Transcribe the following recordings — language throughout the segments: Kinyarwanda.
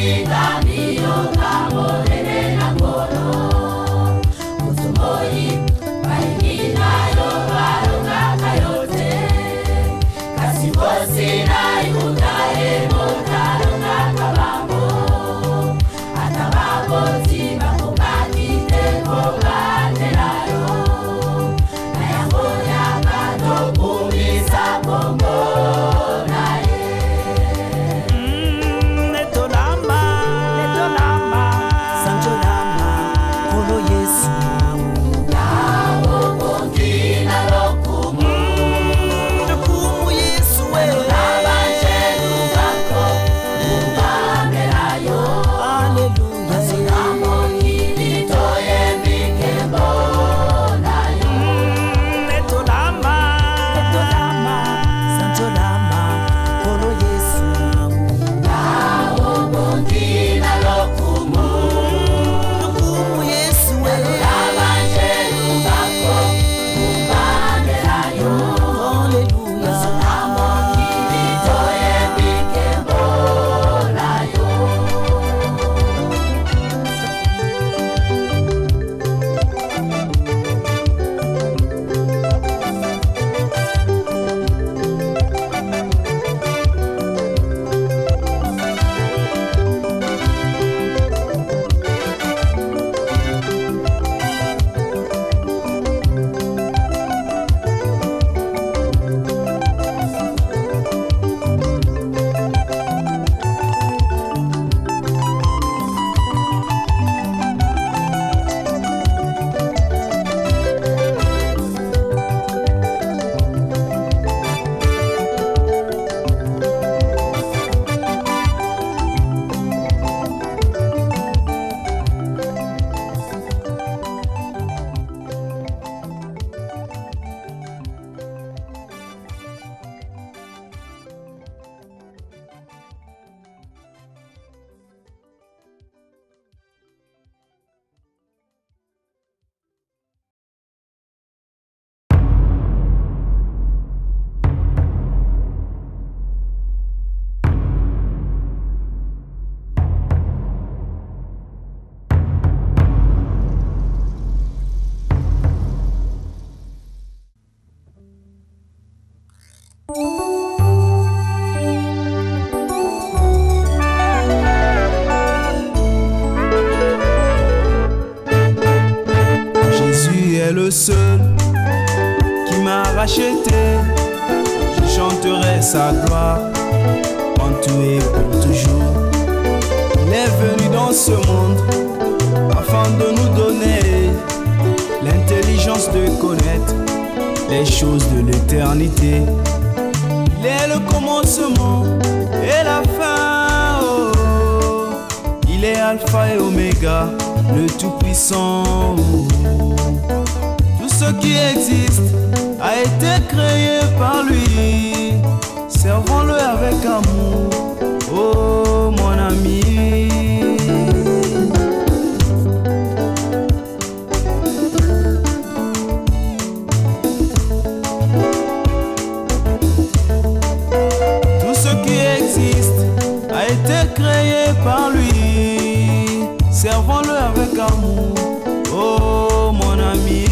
Jésus est le seul qui m'a racheté. Je chanterai sa gloire en tout et pour toujours. Il est venu dans ce monde afin de nous donner l'intelligence de connaître les choses de l'éternité. Il est le commencement et la fin. Oh, il est Alpha et Oméga, le Tout-Puissant. Oh, tout ce qui existe a été créé par lui. Servons-le avec amour, oh mon ami. Tout ce qui existe a été créé par lui. Servons-le avec amour, oh mon ami.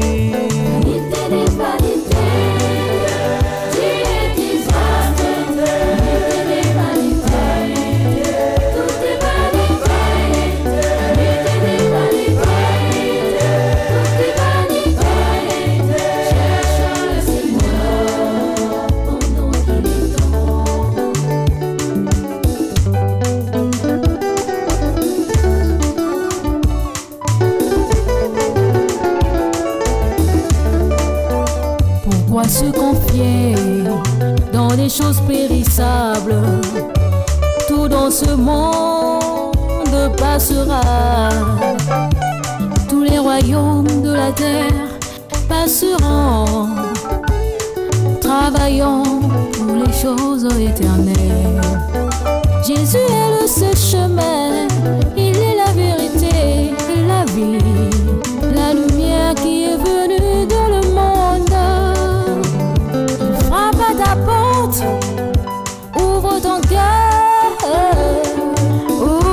Se confier dans des choses périssables. Tout dans ce monde passera. Tous les royaumes de la terre passeront. Travaillons pour les choses éternelles. Jésus est le seul chemin. Il est la vérité, la vie, la lumière qui est venue dans le monde. Frappe à ta porte, ouvre ton cœur, ouvre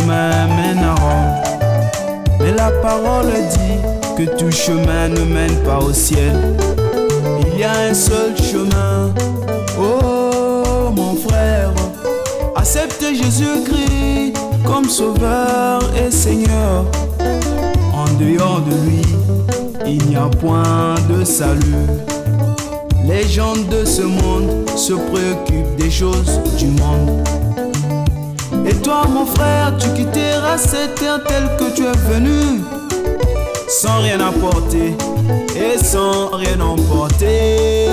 chemin mène à Rome. Mais la parole dit que tout chemin ne mène pas au ciel. Il y a un seul chemin. Oh mon frère, accepte Jésus-Christ comme sauveur et Seigneur. En dehors de lui, il n'y a point de salut. Les gens de ce monde se préoccupent des choses du monde. Et toi mon frère, tu quitteras cette terre telle que tu es venu, sans rien apporter et sans rien emporter.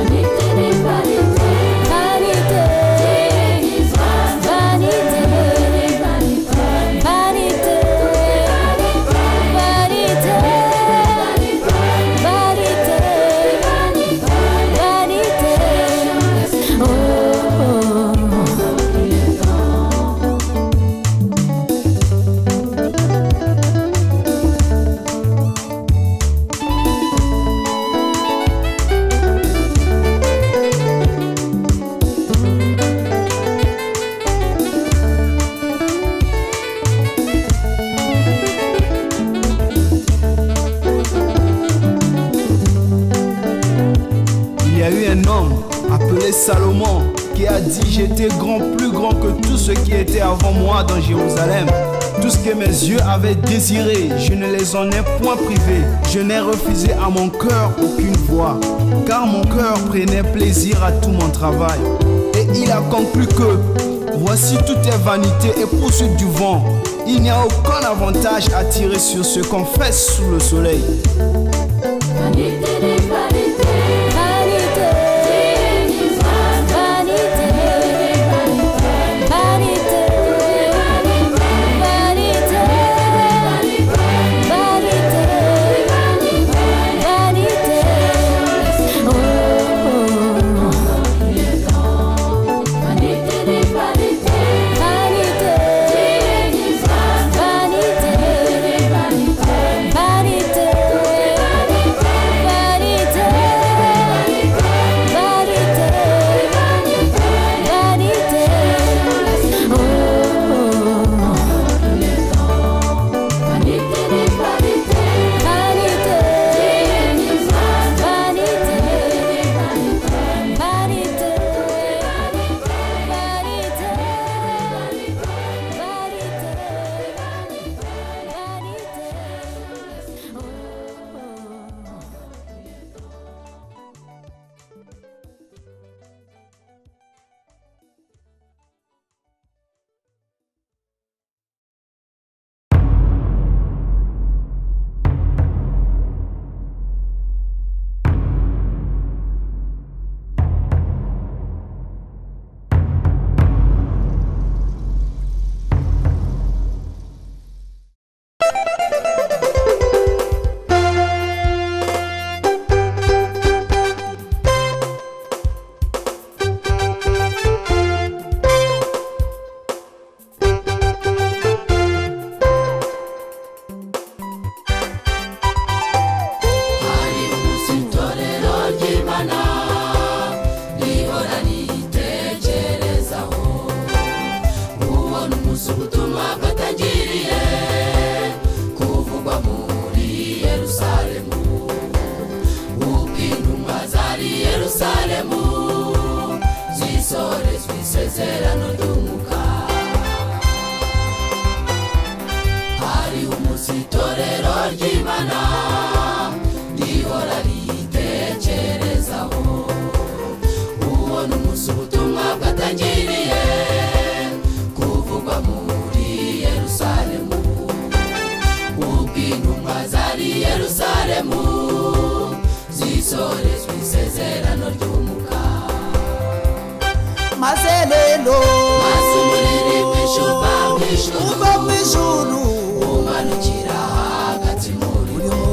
Salomon qui a dit: j'étais plus grand que tout ce qui était avant moi dans Jérusalem. Tout ce que mes yeux avaient désiré, je ne les en ai point privés. Je n'ai refusé à mon cœur aucune voix, car mon cœur prenait plaisir à tout mon travail. Et il a conclu que voici tout est vanité et poursuite du vent. Il n'y a aucun avantage à tirer sur ce qu'on fait sous le soleil. Mazelelo uva mw'ijuru umanukira hagati muri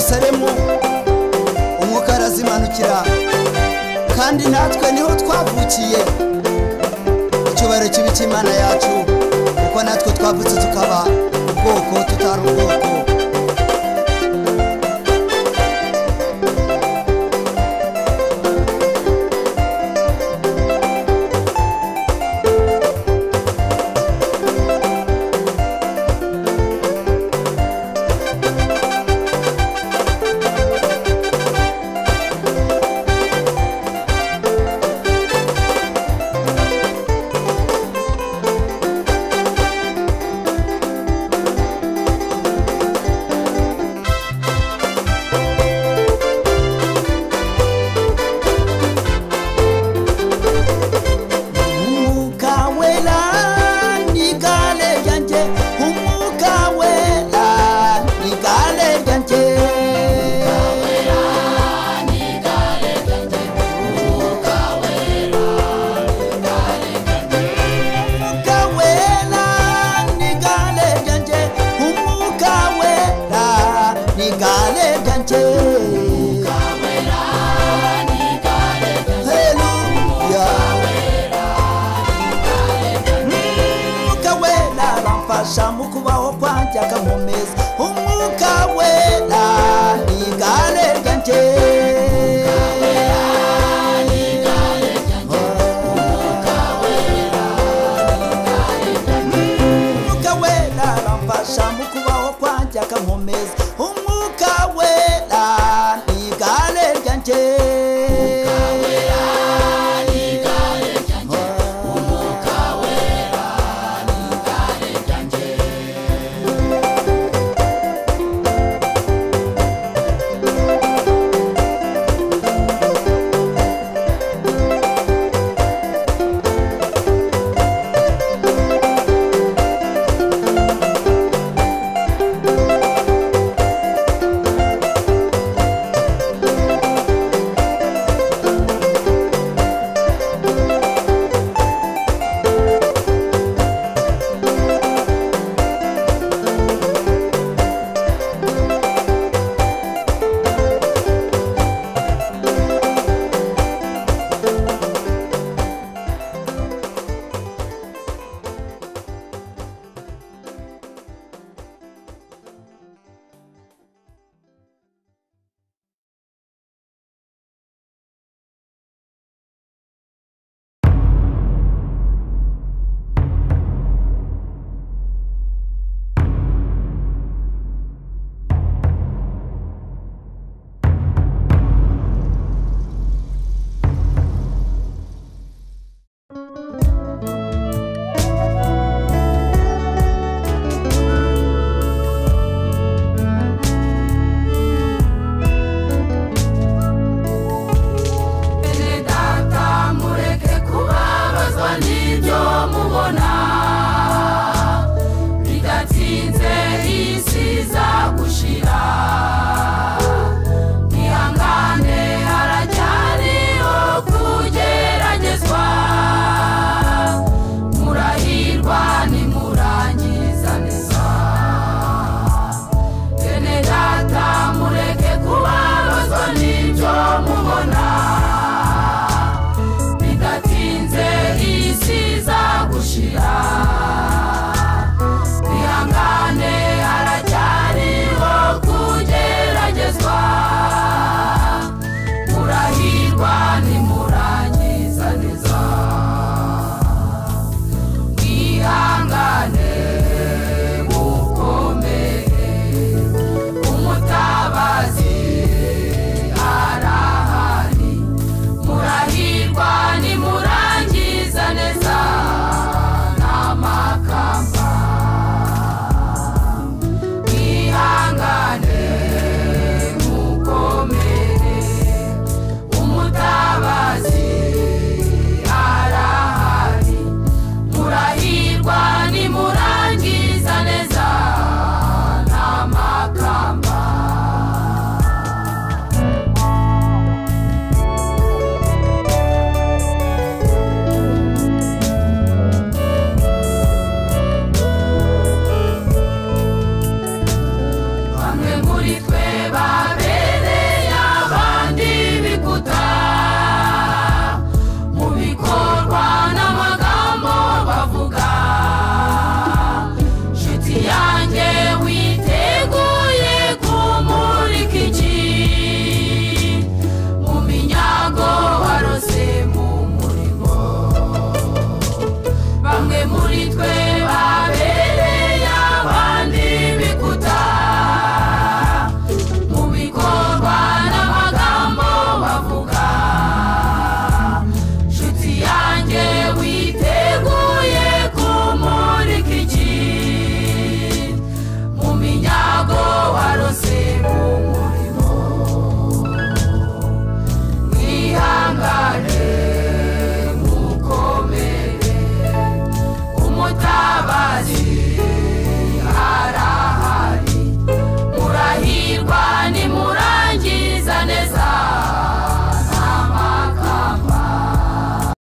Yerusalemu umwuka arazimanukira kandi natwe niho twavukiye icyubahiro kibi cy'Imana yacu kuko natwe twavutse tukaba ubwoko tutari ubwoko Mukubaho kwanja kamumeza umwuka wera igale ryanje umwuka wera bamfasha mukubaho kwanja kamumeza